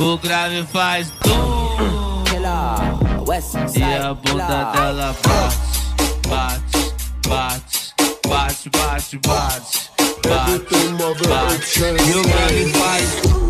O grave faz tum. E a bunda dela bate, bate, bate, bate, bate, bate, bate, bate. E o grave faz tum.